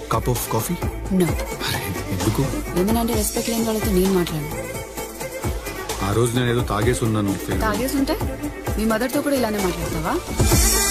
Cup of coffee? No. ఎందుకు? ఏమనంటే respect లేని వాళ్ళతో నేను మాట్లాడను. ఆ రోజు నేను ఏదో తాగేసి ఉన్నాను. తాగేసి ఉంటే మీ మదర్తో కూడా ఇలానే మాట్లాడతావా?